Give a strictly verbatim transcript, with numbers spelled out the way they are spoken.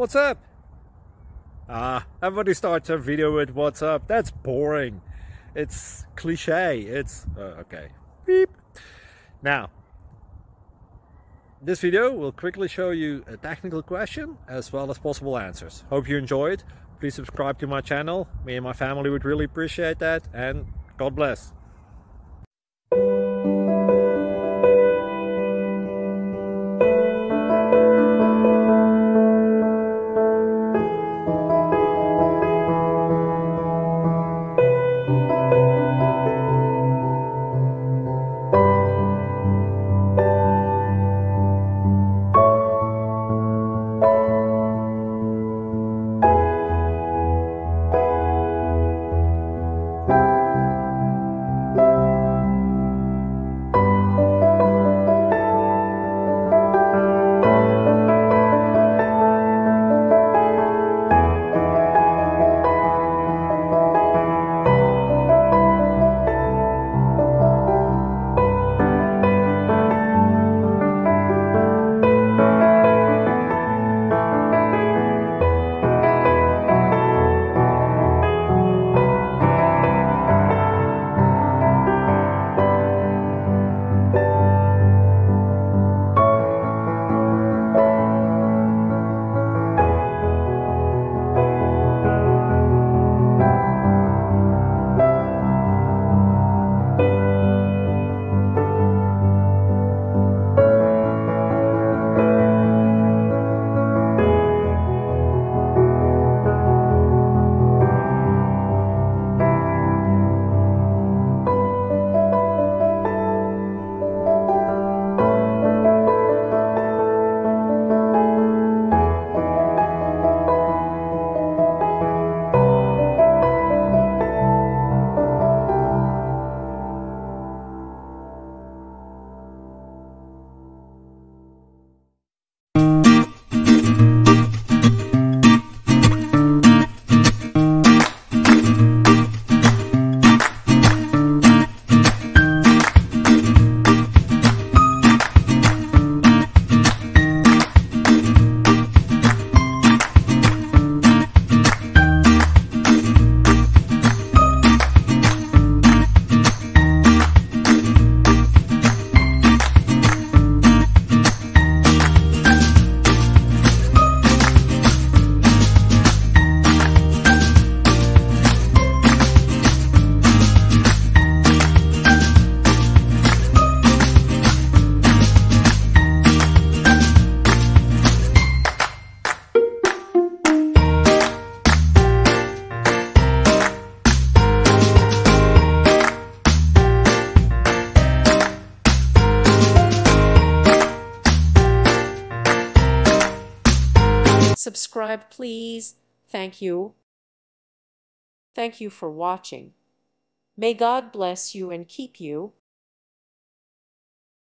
what's up? Ah, everybody starts a video with what's up. That's boring. It's cliche. It's uh, okay. Beep. Now, this video will quickly show you a technical question as well as possible answers. Hope you enjoyed. Please subscribe to my channel. Me and my family would really appreciate that, and God bless. Subscribe, please. Thank you. Thank you for watching. May God bless you and keep you.